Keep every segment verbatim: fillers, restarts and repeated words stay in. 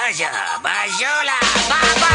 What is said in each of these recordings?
Bajă, bajula, baba!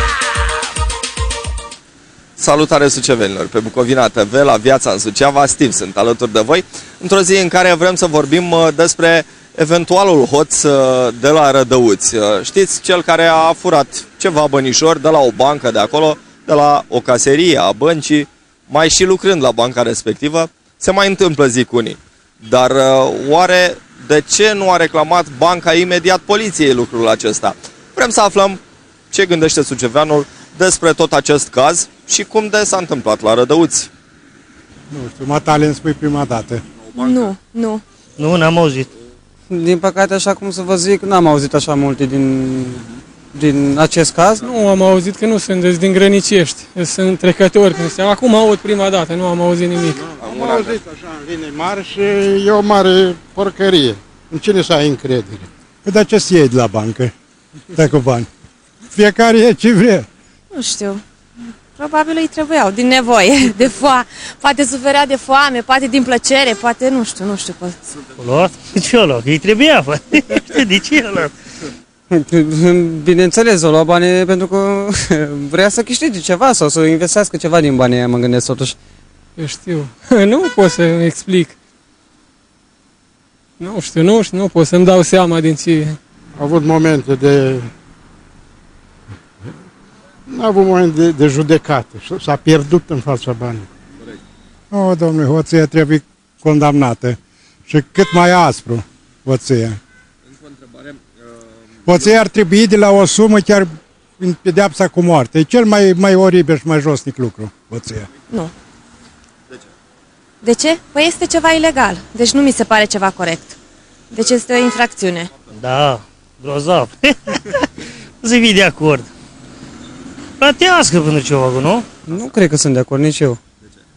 Salutare sucevenilor! Pe Bucovina T V, la Viața în Suceava, Steve sunt alături de voi într-o zi în care vrem să vorbim despre eventualul hoț de la Rădăuți. Știți, cel care a furat ceva bănișori de la o bancă de acolo, de la o caserie a băncii, mai și lucrând la banca respectivă, se mai întâmplă zi cu unii. Dar oare de ce nu a reclamat banca imediat poliției lucrul acesta? Vrem să aflăm ce gândește suceveanul despre tot acest caz și cum de s-a întâmplat la Rădăuți. Nu știu, Matale îmi spui prima dată. Nu, nu. Nu, n-am auzit. Din păcate, așa cum să vă zic, n-am auzit așa multe din, din acest caz. Nu am auzit că nu sunt din Grănicești, sunt trecători. Acum aud prima dată, nu am auzit nimic. Am auzit așa în linii mari și e o mare porcărie. În cine să ai încredere? Păi de ce să iei de la bancă? Dă cu bani. Fiecare e ce vrea. Nu știu. Probabil îi trebuiau, din nevoie, de foame. Poate suferea de foame, poate din plăcere, poate nu știu, nu știu. Poate. Luat? De ce o luat? Îi trebuia, bă. De ce o luat? Bineînțeles, o lua banii pentru că vrea să câștige ceva sau să investească ceva din banii aia, mă gândesc totuși. Eu știu. Nu pot să-mi explic. Nu știu, nu știu, nu pot să-mi dau seama din ce... Au avut momente de... N-a avut momente de, de judecată. S-a pierdut în fața banilor. O, domnule, hoția trebuie condamnată. Și cât mai aspru, hoția. Hoția ar trebui de la o sumă chiar în pedeapsa cu moarte. E cel mai, mai oribil și mai josnic lucru, hoția. Nu. De ce? De ce? Păi este ceva ilegal. Deci nu mi se pare ceva corect. Deci este o infracțiune. Da, grozav. Să fii de acord. Plătească pentru ceva, nu? Nu cred că sunt de acord nici eu. De ce?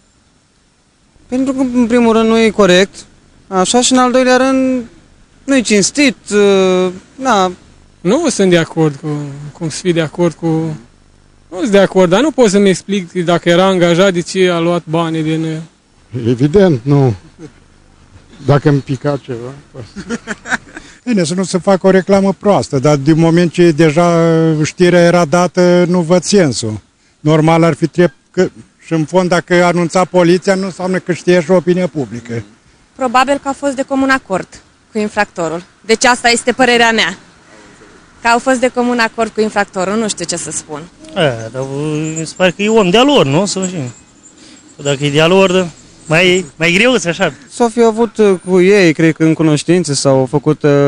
Pentru că, în primul rând, nu e corect. Așa, și în al doilea rând, nu e cinstit. Uh, na. Nu sunt de acord cu... Cum să fii de acord cu... Nu sunt de acord, dar nu pot să-mi explic dacă era angajat, de ce a luat banii din... Evident, nu. Dacă îmi pica ceva... Bine, să nu se facă o reclamă proastă, dar din moment ce deja știrea era dată, nu văd sensul. Normal ar fi trept că, și în fond, dacă anunța poliția, nu înseamnă că știe și opinia publică. Probabil că a fost de comun acord cu infractorul. Deci asta este părerea mea. Că au fost de comun acord cu infractorul, nu știu ce să spun. A, dar mi se pare că e om de-a lor, nu? Să știu. Dacă e de-a lor, mai, mai greu să așa. S-au fi avut cu ei, cred că în cunoștințe, s-au făcut... Uh,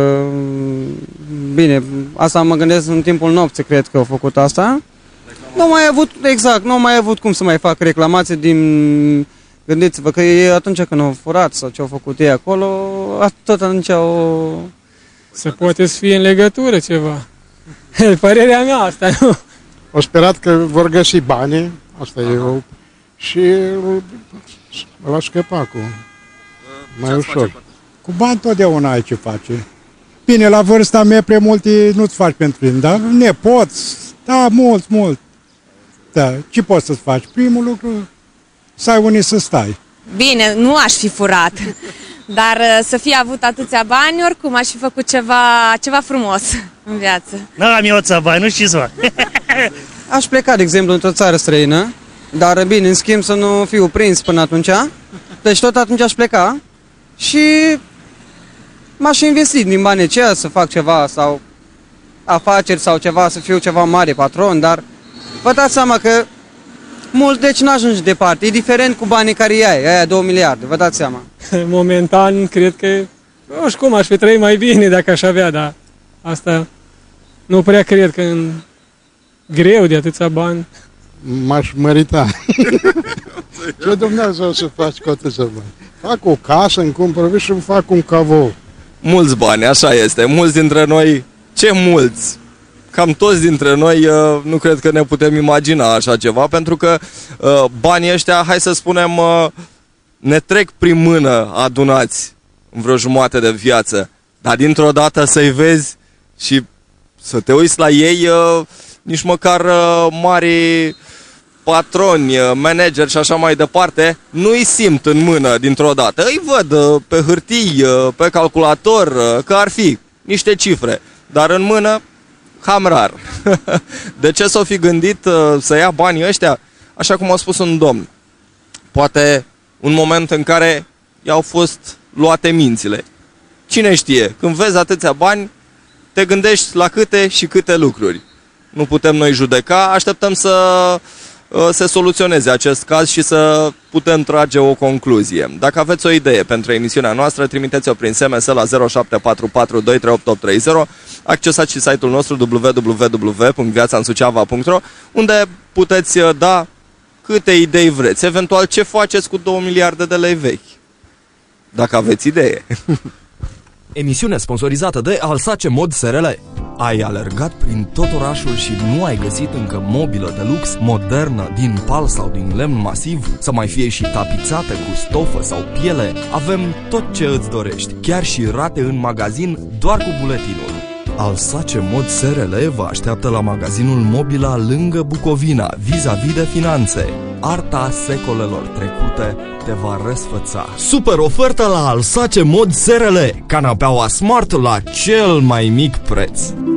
bine, asta mă gândesc în timpul nopții, cred că au făcut asta. Nu mai avut, exact, nu mai avut cum să mai fac reclamații din... Gândiți-vă că ei atunci când au furat sau ce au făcut ei acolo, tot atunci au... Se poate să fie în legătură ceva. Părerea mea asta, nu? Au sperat că vor găsi banii, asta Aha. e o... și îl a scăpat cu mai ușor. Cu bani totdeauna ai ce face. Bine, la vârsta mea prea multe nu-ți faci pentru ei, dar nepoți, da, mult, mult. Da, ce poți să-ți faci? Primul lucru, să ai unii să stai. Bine, nu aș fi furat, dar să fie avut atâția bani, oricum aș fi făcut ceva, ceva frumos în viață. N-am eu atâția bani, nu știu ce să fac. Aș pleca, de exemplu, într-o țară străină, dar bine, în schimb să nu fiu prins până atunci. Deci tot atunci aș pleca și m-aș investi din banii aceia să fac ceva sau afaceri sau ceva, să fiu ceva mare patron, dar vă dați seama că mult, deci n-ajungi departe, e diferent cu banii care îi ai, aia două miliarde, vă dați seama. Momentan, cred că, nu știu cum, aș fi trăit mai bine dacă aș avea, dar asta nu prea cred că în greu de atâția bani. M-aș mărita. Ce Dumnezeu să faci cu atâția bani? Fac o casă, îmi cumpăr și îmi fac un cavou. Mulți bani, așa este. Mulți dintre noi, ce mulți? Cam toți dintre noi nu cred că ne putem imagina așa ceva, pentru că banii ăștia, hai să spunem, ne trec prin mână adunați în vreo jumătate de viață, dar dintr-o dată să-i vezi și să te uiți la ei, nici măcar mari patroni, manageri și așa mai departe, nu îi simt în mână dintr-o dată. Îi văd pe hârtii, pe calculator, că ar fi niște cifre, dar în mână Cam rar. De ce s-o fi gândit uh, să ia banii ăștia? Așa cum a spus un domn. Poate un moment în care i-au fost luate mințile. Cine știe, când vezi atâția bani, te gândești la câte și câte lucruri. Nu putem noi judeca, așteptăm să uh, se soluționeze acest caz și să putem trage o concluzie. Dacă aveți o idee pentru emisiunea noastră, trimiteți-o prin S M S la zero șapte patru patru doi trei opt opt trei zero, accesați și site-ul nostru w w w punct viața în suceava punct ro, unde puteți da câte idei vreți, eventual ce faceți cu două miliarde de lei vechi, dacă aveți idee. Emisiune sponsorizată de Alsace Mod S R L. Ai alergat prin tot orașul și nu ai găsit încă mobilă de lux, modernă, din pal sau din lemn masiv, să mai fie și tapizată cu stofă sau piele? Avem tot ce îți dorești, chiar și rate în magazin, doar cu buletinul. Alsace Mod S R L vă așteaptă la magazinul Mobila lângă Bucovina, vis-a-vis de finanțe. Arta secolelor trecute te va răsfăța. Super ofertă la Alsace Mod S R L. Canapeaua Smart la cel mai mic preț.